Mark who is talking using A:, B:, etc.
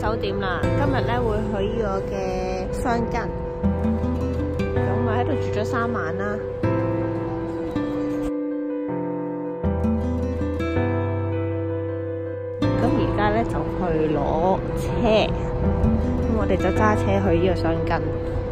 A: 酒店啦。今日咧會去呢個嘅箱根，咁我喺度住咗3晚啦。咁而家咧就去攞車，咁我哋就揸車去呢個箱根。